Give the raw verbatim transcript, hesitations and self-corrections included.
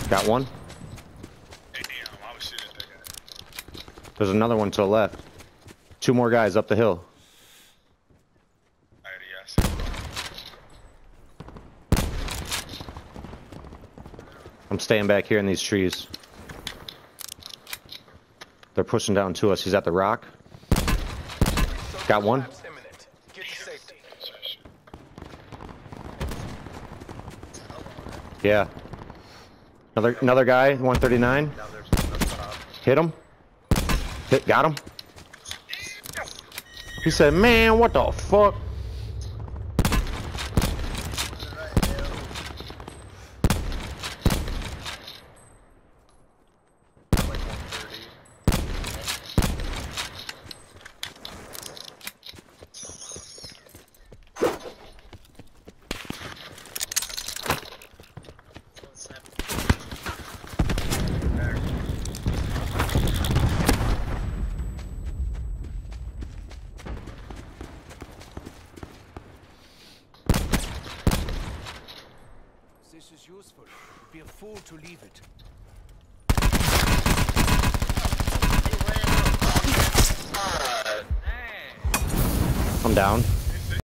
Got one. Hey, damn, I was shooting at that guy. There's another one to the left. Two more guys up the hill. Alright, yeah, I see. I'm staying back here in these trees. They're pushing down to us. He's at the rock. Got one. Yeah. Another another guy, one thirty-nine. Hit him. Hit, got him. He said, man, what the fuck? This is useful. You'd be a fool to leave it. I'm down.